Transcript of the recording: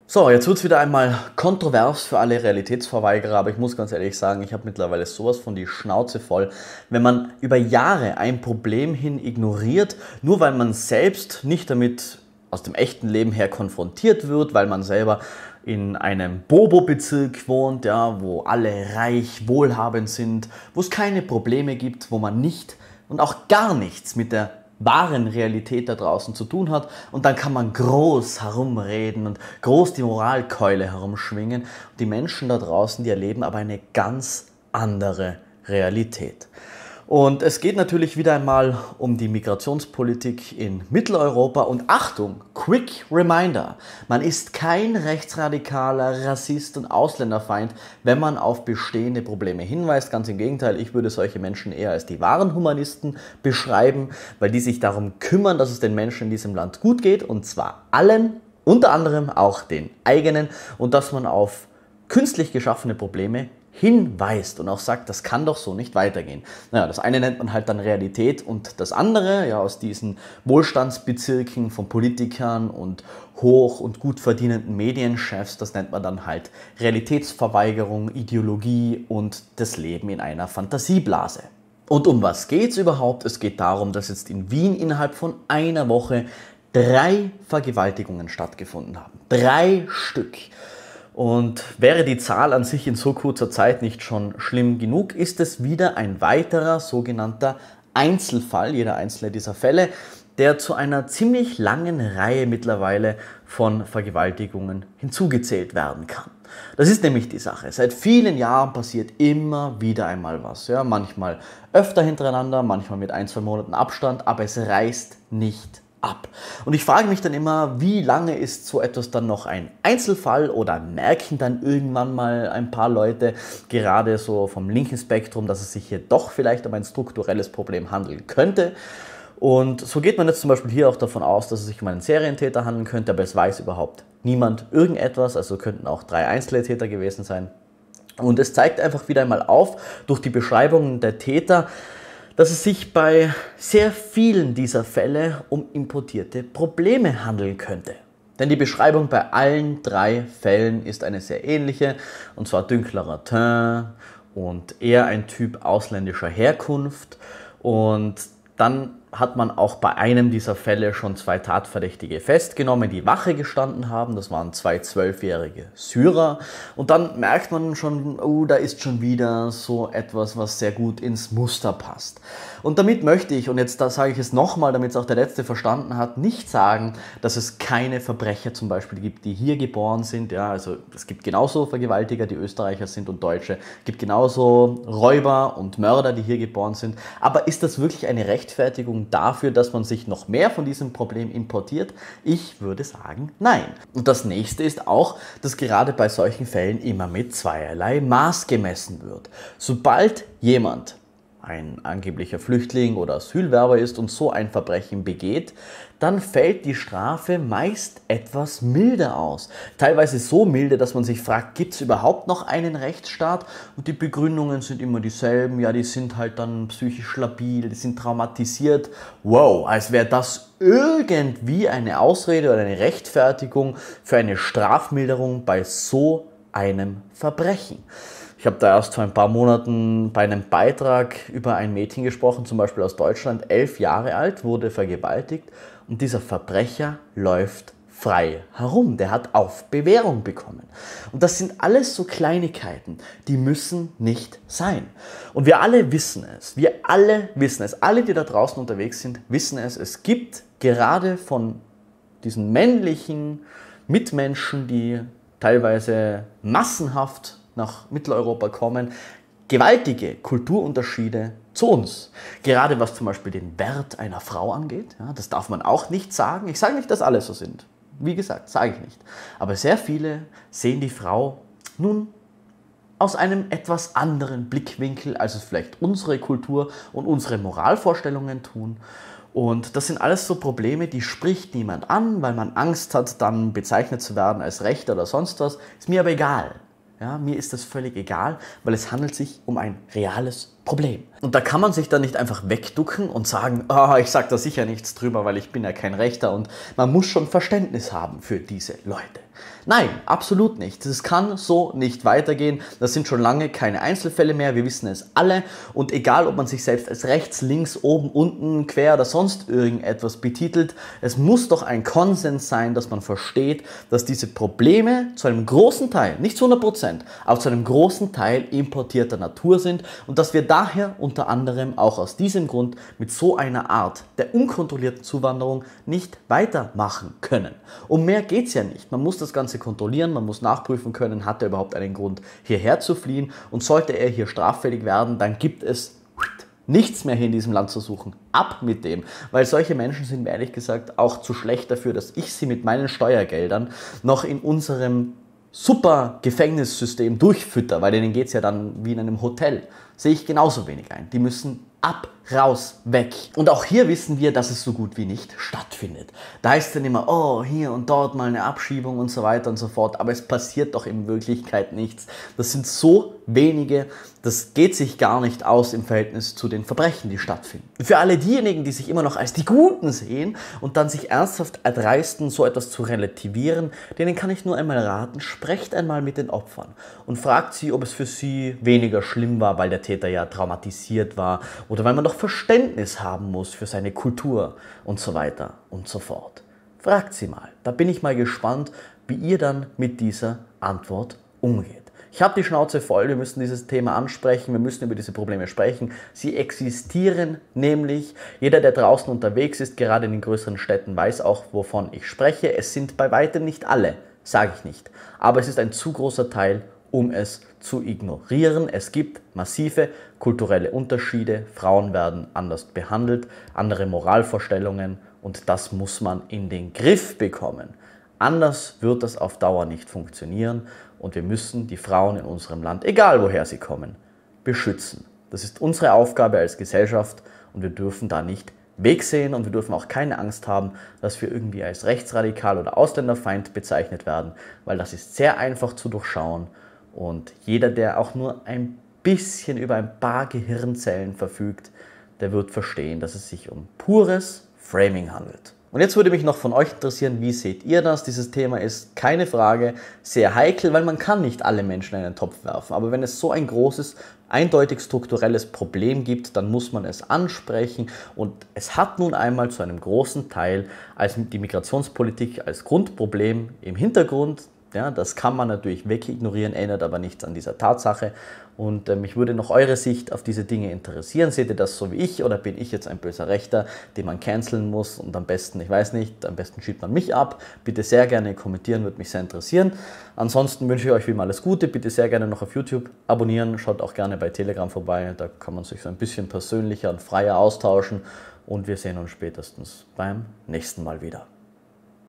So, jetzt wird es wieder einmal kontrovers für alle Realitätsverweigerer, aber ich muss ganz ehrlich sagen, ich habe mittlerweile sowas von die Schnauze voll, wenn man über Jahre ein Problem hin ignoriert, nur weil man selbst nicht damit aus dem echten Leben her konfrontiert wird, weil man selber in einem Bobo-Bezirk wohnt, ja, wo alle reich, wohlhabend sind, wo es keine Probleme gibt, wo man nicht und auch gar nichts mit der wahren Realität da draußen zu tun hat, und dann kann man groß herumreden und groß die Moralkeule herumschwingen. Und die Menschen da draußen, die erleben aber eine ganz andere Realität. Und es geht natürlich wieder einmal um die Migrationspolitik in Mitteleuropa. Und Achtung, quick reminder, man ist kein rechtsradikaler Rassist und Ausländerfeind, wenn man auf bestehende Probleme hinweist. Ganz im Gegenteil, ich würde solche Menschen eher als die wahren Humanisten beschreiben, weil die sich darum kümmern, dass es den Menschen in diesem Land gut geht, und zwar allen, unter anderem auch den eigenen, und dass man auf künstlich geschaffene Probleme hinweist und auch sagt, das kann doch so nicht weitergehen. Naja, das eine nennt man halt dann Realität, und das andere, ja, aus diesen Wohlstandsbezirken von Politikern und hoch- und gut verdienenden Medienchefs, das nennt man dann halt Realitätsverweigerung, Ideologie und das Leben in einer Fantasieblase. Und um was geht's überhaupt? Es geht darum, dass jetzt in Wien innerhalb von einer Woche 3 Vergewaltigungen stattgefunden haben. 3 Stück. Und wäre die Zahl an sich in so kurzer Zeit nicht schon schlimm genug, ist es wieder ein weiterer sogenannter Einzelfall, jeder einzelne dieser Fälle, der zu einer ziemlich langen Reihe mittlerweile von Vergewaltigungen hinzugezählt werden kann. Das ist nämlich die Sache. Seit vielen Jahren passiert immer wieder einmal was. Ja, manchmal öfter hintereinander, manchmal mit 1-2 Monaten Abstand, aber es reißt nicht ab. Und ich frage mich dann immer, wie lange ist so etwas dann noch ein Einzelfall, oder merken dann irgendwann mal ein paar Leute, gerade so vom linken Spektrum, dass es sich hier doch vielleicht um ein strukturelles Problem handeln könnte. Und so geht man jetzt zum Beispiel hier auch davon aus, dass es sich um einen Serientäter handeln könnte, aber es weiß überhaupt niemand irgendetwas, also könnten auch 3 einzelne Täter gewesen sein. Und es zeigt einfach wieder einmal auf, durch die Beschreibungen der Täter, dass es sich bei sehr vielen dieser Fälle um importierte Probleme handeln könnte. Denn die Beschreibung bei allen 3 Fällen ist eine sehr ähnliche, und zwar dünklerer Teint und eher ein Typ ausländischer Herkunft. Und dann hat man auch bei einem dieser Fälle schon 2 Tatverdächtige festgenommen, die Wache gestanden haben. Das waren 2 12-jährige Syrer. Und dann merkt man schon, oh, da ist schon wieder so etwas, was sehr gut ins Muster passt. Und damit möchte ich, und jetzt da sage ich es nochmal, damit es auch der Letzte verstanden hat, nicht sagen, dass es keine Verbrecher zum Beispiel gibt, die hier geboren sind. Ja, also es gibt genauso Vergewaltiger, die Österreicher sind und Deutsche. Es gibt genauso Räuber und Mörder, die hier geboren sind. Aber ist das wirklich eine Rechtfertigung dafür, dass man sich noch mehr von diesem Problem importiert? Ich würde sagen, nein. Und das nächste ist auch, dass gerade bei solchen Fällen immer mit zweierlei Maß gemessen wird. Sobald jemand ein angeblicher Flüchtling oder Asylwerber ist und so ein Verbrechen begeht, dann fällt die Strafe meist etwas milder aus. Teilweise so milde, dass man sich fragt, gibt es überhaupt noch einen Rechtsstaat? Und die Begründungen sind immer dieselben. Ja, die sind halt dann psychisch labil, die sind traumatisiert. Wow, als wäre das irgendwie eine Ausrede oder eine Rechtfertigung für eine Strafmilderung bei so einem Verbrechen. Ich habe da erst vor ein paar Monaten bei einem Beitrag über ein Mädchen gesprochen, zum Beispiel aus Deutschland, 11 Jahre alt, wurde vergewaltigt, und dieser Verbrecher läuft frei herum. Der hat auf Bewährung bekommen. Und das sind alles so Kleinigkeiten, die müssen nicht sein. Und wir alle wissen es. Alle, die da draußen unterwegs sind, wissen es. Es gibt gerade von diesen männlichen Mitmenschen, die teilweise massenhaft nach Mitteleuropa kommen, gewaltige Kulturunterschiede zu uns. Gerade was zum Beispiel den Wert einer Frau angeht, ja, das darf man auch nicht sagen. Ich sage nicht, dass alle so sind. Wie gesagt, sage ich nicht. Aber sehr viele sehen die Frau nun aus einem etwas anderen Blickwinkel, als es vielleicht unsere Kultur und unsere Moralvorstellungen tun. Und das sind alles so Probleme, die spricht niemand an, weil man Angst hat, dann bezeichnet zu werden als Rechter oder sonst was. Ist mir aber egal. Ja, mir ist das völlig egal, weil es handelt sich um ein reales Problem. Und da kann man sich dann nicht einfach wegducken und sagen, oh, ich sage da sicher nichts drüber, weil ich bin ja kein Rechter, und man muss schon Verständnis haben für diese Leute. Nein, absolut nicht. Das kann so nicht weitergehen. Das sind schon lange keine Einzelfälle mehr. Wir wissen es alle. Und egal, ob man sich selbst als rechts, links, oben, unten, quer oder sonst irgendetwas betitelt, es muss doch ein Konsens sein, dass man versteht, dass diese Probleme zu einem großen Teil, nicht zu 100%, aber zu einem großen Teil importierter Natur sind und dass wir daher unter anderem auch aus diesem Grund mit so einer Art der unkontrollierten Zuwanderung nicht weitermachen können. Um mehr geht es ja nicht. Man muss das Ganze kontrollieren, man muss nachprüfen können, hat er überhaupt einen Grund hierher zu fliehen und sollte er hier straffällig werden, dann gibt es nichts mehr hier in diesem Land zu suchen. Ab mit dem, weil solche Menschen sind mir ehrlich gesagt auch zu schlecht dafür, dass ich sie mit meinen Steuergeldern noch in unserem super Gefängnissystem durchfütter, weil denen geht es ja dann wie in einem Hotel. Sehe ich genauso wenig ein. Die müssen ab, raus, weg. Und auch hier wissen wir, dass es so gut wie nicht stattfindet. Da heißt es dann immer, oh, hier und dort mal eine Abschiebung und so weiter und so fort, aber es passiert doch in Wirklichkeit nichts. Das sind so wenige, das geht sich gar nicht aus im Verhältnis zu den Verbrechen, die stattfinden. Für alle diejenigen, die sich immer noch als die Guten sehen und dann sich ernsthaft erdreisten, so etwas zu relativieren, denen kann ich nur einmal raten, sprecht einmal mit den Opfern und fragt sie, ob es für sie weniger schlimm war, weil der Täter ja traumatisiert war oder weil man doch Verständnis haben muss für seine Kultur und so weiter und so fort. Fragt sie mal. Da bin ich mal gespannt, wie ihr dann mit dieser Antwort umgeht. Ich habe die Schnauze voll, wir müssen dieses Thema ansprechen, wir müssen über diese Probleme sprechen. Sie existieren nämlich. Jeder, der draußen unterwegs ist, gerade in den größeren Städten, weiß auch, wovon ich spreche. Es sind bei weitem nicht alle, sage ich nicht. Aber es ist ein zu großer Teil, um es zu ignorieren. Es gibt massive kulturelle Unterschiede, Frauen werden anders behandelt, andere Moralvorstellungen und das muss man in den Griff bekommen. Anders wird das auf Dauer nicht funktionieren und wir müssen die Frauen in unserem Land, egal woher sie kommen, beschützen. Das ist unsere Aufgabe als Gesellschaft und wir dürfen da nicht wegsehen und wir dürfen auch keine Angst haben, dass wir irgendwie als rechtsradikal oder Ausländerfeind bezeichnet werden, weil das ist sehr einfach zu durchschauen. Und jeder, der auch nur ein bisschen über ein paar Gehirnzellen verfügt, der wird verstehen, dass es sich um pures Framing handelt. Und jetzt würde mich noch von euch interessieren, wie seht ihr das? Dieses Thema ist keine Frage sehr heikel, weil man kann nicht alle Menschen in einen Topf werfen. Aber wenn es so ein großes, eindeutig strukturelles Problem gibt, dann muss man es ansprechen. Und es hat nun einmal zu einem großen Teil als die Migrationspolitik als Grundproblem im Hintergrund. Ja, das kann man natürlich wegignorieren, ändert aber nichts an dieser Tatsache. Und mich würde noch eure Sicht auf diese Dinge interessieren. Seht ihr das so wie ich oder bin ich jetzt ein böser Rechter, den man canceln muss und am besten, ich weiß nicht, am besten schiebt man mich ab. Bitte sehr gerne kommentieren, würde mich sehr interessieren. Ansonsten wünsche ich euch wie immer alles Gute. Bitte sehr gerne noch auf YouTube abonnieren. Schaut auch gerne bei Telegram vorbei. Da kann man sich so ein bisschen persönlicher und freier austauschen. Und wir sehen uns spätestens beim nächsten Mal wieder.